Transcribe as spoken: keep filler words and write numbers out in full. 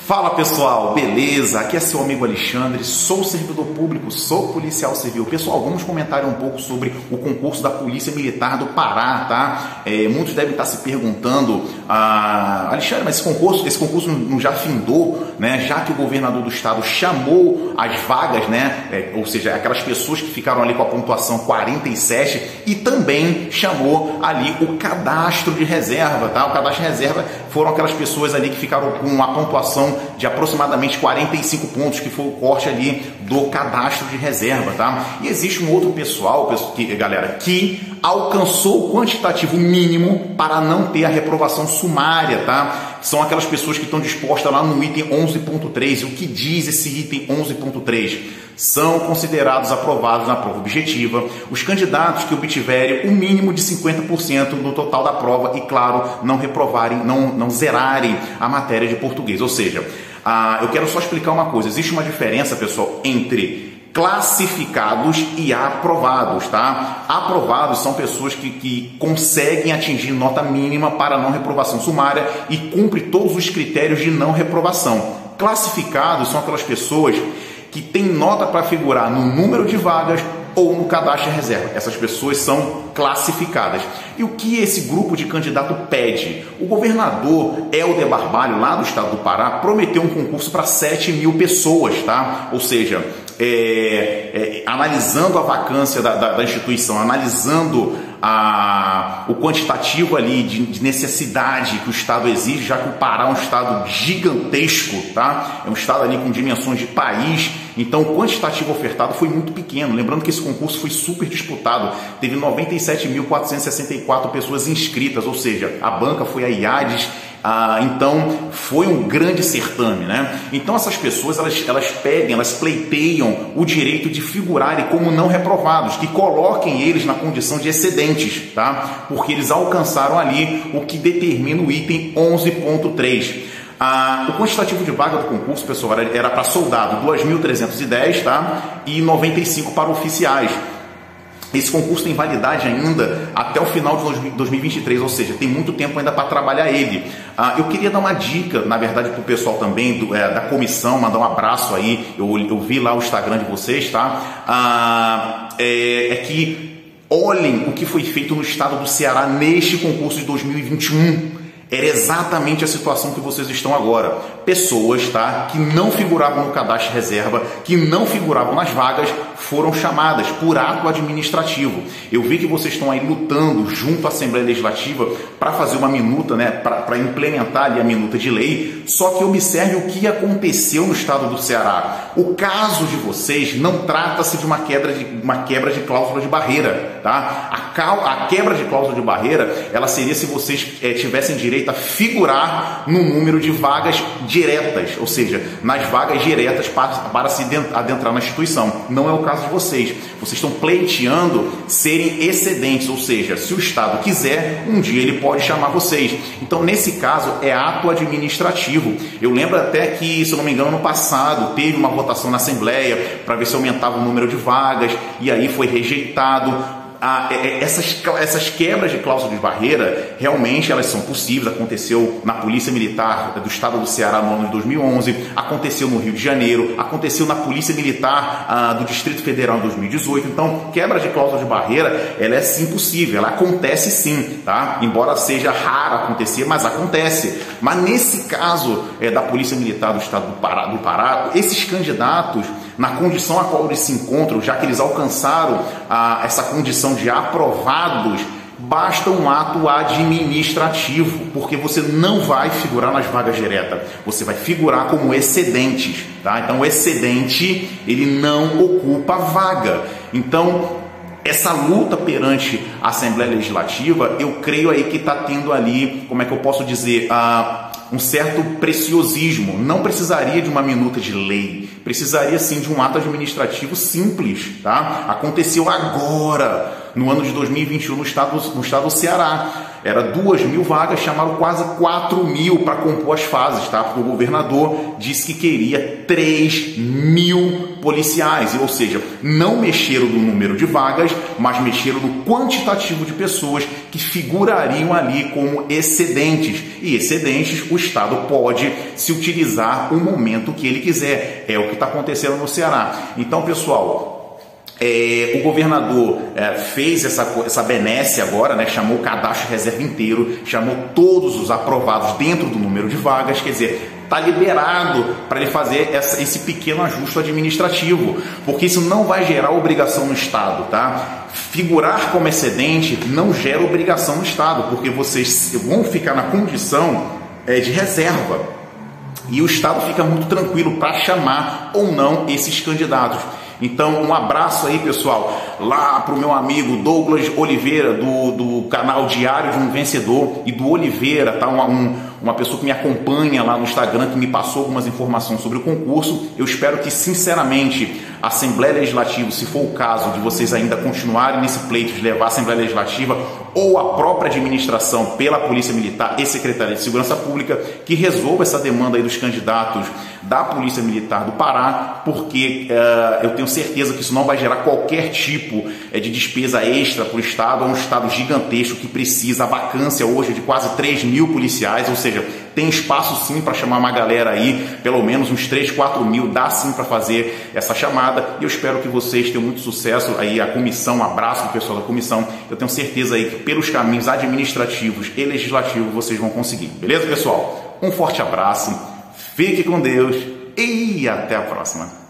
Fala pessoal, beleza? Aqui é seu amigo Alexandre, sou servidor público, sou policial civil. Pessoal, vamos comentar um pouco sobre o concurso da Polícia Militar do Pará, tá? É, muitos devem estar se perguntando, ah, Alexandre, mas esse concurso, esse concurso não já findou, né? Já que o governador do estado chamou as vagas, né? É, ou seja, aquelas pessoas que ficaram ali com a pontuação quarenta e sete e também chamou ali o cadastro de reserva, tá? O cadastro de reserva foram aquelas pessoas ali que ficaram com a pontuação de aproximadamente quarenta e cinco pontos, que foi o corte ali do cadastro de reserva, tá? E existe um outro pessoal, que, galera, que alcançou o quantitativo mínimo para não ter a reprovação sumária, tá? São aquelas pessoas que estão dispostas lá no item onze ponto três. O que diz esse item onze ponto três? São considerados aprovados na prova objetiva os candidatos que obtiverem o mínimo de cinquenta por cento no total da prova e, claro, não reprovarem, não, não zerarem a matéria de português. Ou seja, ah, eu quero só explicar uma coisa. Existe uma diferença, pessoal, entre classificados e aprovados, tá? Aprovados são pessoas que, que conseguem atingir nota mínima para não reprovação sumária e cumpre todos os critérios de não reprovação. Classificados são aquelas pessoas que têm nota para figurar no número de vagas ou no cadastro de reserva. Essas pessoas são classificadas. E o que esse grupo de candidato pede? O governador Helder Barbalho, lá do estado do Pará, prometeu um concurso para sete mil pessoas, tá? Ou seja, é, é, analisando a vacância da, da, da instituição, analisando a, o quantitativo ali de, de necessidade que o estado exige, já que o Pará é um estado gigantesco, tá? É um estado ali com dimensões de país, então o quantitativo ofertado foi muito pequeno. Lembrando que esse concurso foi super disputado, teve noventa e sete mil quatrocentas e sessenta e quatro pessoas inscritas, ou seja, a banca foi a IADES. Ah, então foi um grande certame, né? Então essas pessoas elas, elas pedem, elas pleiteiam o direito de figurarem como não reprovados, que coloquem eles na condição de excedentes, tá? Porque eles alcançaram ali o que determina o item onze ponto três. Ah, o quantitativo de vaga do concurso, pessoal, era para soldado dois mil trezentos e dez, tá? E noventa e cinco para oficiais. Esse concurso tem validade ainda até o final de dois mil e vinte e três, ou seja, tem muito tempo ainda para trabalhar ele. Ah, eu queria dar uma dica, na verdade, para o pessoal também do, é, da comissão, mandar um abraço aí, eu, eu vi lá o Instagram de vocês, tá? Ah, é, é que olhem o que foi feito no estado do Ceará neste concurso de dois mil e vinte e um. Era exatamente a situação que vocês estão agora. Pessoas, tá, que não figuravam no cadastro de reserva, que não figuravam nas vagas, foram chamadas por ato administrativo. Eu vi que vocês estão aí lutando junto à Assembleia Legislativa para fazer uma minuta, né, para implementar ali a minuta de lei. Só que observe o que aconteceu no estado do Ceará. O caso de vocês não trata-se de uma quebra de, uma quebra de cláusula de barreira, tá? A, cal, a quebra de cláusula de barreira, ela seria se vocês é, tivessem direito a figurar no número de vagas diretas, ou seja, nas vagas diretas para, para se adentrar na instituição. Não é o caso de vocês. Vocês estão pleiteando serem excedentes, ou seja, se o Estado quiser, um dia ele pode chamar vocês. Então, nesse caso, é ato administrativo. Eu lembro até que, se eu não me engano, no passado, teve uma votação na Assembleia para ver se aumentava o número de vagas, e aí foi rejeitado. Ah, essas, essas quebras de cláusula de barreira, realmente elas são possíveis. Aconteceu na Polícia Militar do estado do Ceará no ano de dois mil e onze, aconteceu no Rio de Janeiro, aconteceu na Polícia Militar ah, do Distrito Federal em dois mil e dezoito. Então, quebra de cláusula de barreira, ela é sim possível, ela acontece sim, tá? Embora seja raro acontecer, mas acontece. Mas nesse caso é, da Polícia Militar do estado do Pará, do Pará, esses candidatos, na condição a qual eles se encontram, já que eles alcançaram ah, essa condição de aprovados, basta um ato administrativo, porque você não vai figurar nas vagas diretas, você vai figurar como excedentes, tá? Então o excedente, ele não ocupa vaga. Então essa luta perante a Assembleia Legislativa, eu creio aí que está tendo ali, como é que eu posso dizer, ah, um certo preciosismo. Não precisaria de uma minuta de lei, precisaria sim de um ato administrativo simples, tá? Aconteceu agora, no ano de dois mil e vinte e um, no estado, no estado do Ceará. Era duas mil vagas, chamaram quase quatro mil para compor as fases, tá? Porque o governador disse que queria três mil policiais, ou seja, não mexeram no número de vagas, mas mexeram no quantitativo de pessoas que figurariam ali como excedentes. E excedentes o Estado pode se utilizar o momento que ele quiser. É o que está acontecendo no Ceará. Então, pessoal, É, o governador é, fez essa, essa benesse agora, né, chamou o cadastro reserva inteiro, chamou todos os aprovados dentro do número de vagas, quer dizer, está liberado para ele fazer essa, esse pequeno ajuste administrativo, porque isso não vai gerar obrigação no Estado, tá? Figurar como excedente não gera obrigação no Estado, porque vocês vão ficar na condição é, de reserva, e o Estado fica muito tranquilo para chamar ou não esses candidatos. Então, um abraço aí, pessoal, lá para o meu amigo Douglas Oliveira, do, do canal Diário de um Vencedor, e do Oliveira, tá? Uma, um, uma pessoa que me acompanha lá no Instagram, que me passou algumas informações sobre o concurso. Eu espero que, sinceramente, a Assembleia Legislativa, se for o caso de vocês ainda continuarem nesse pleito de levar a Assembleia Legislativa ou a própria administração pela Polícia Militar e Secretaria de Segurança Pública, que resolva essa demanda aí dos candidatos da Polícia Militar do Pará, porque uh, eu tenho certeza que isso não vai gerar qualquer tipo uh, de despesa extra para o Estado. É um Estado gigantesco que precisa, a vacância hoje é de quase três mil policiais, ou seja, tem espaço sim para chamar uma galera aí, pelo menos uns três, quatro mil, dá sim para fazer essa chamada, e eu espero que vocês tenham muito sucesso aí, a comissão, um abraço do pessoal da comissão, eu tenho certeza aí que pelos caminhos administrativos e legislativos vocês vão conseguir, beleza, pessoal? Um forte abraço, fique com Deus e até a próxima!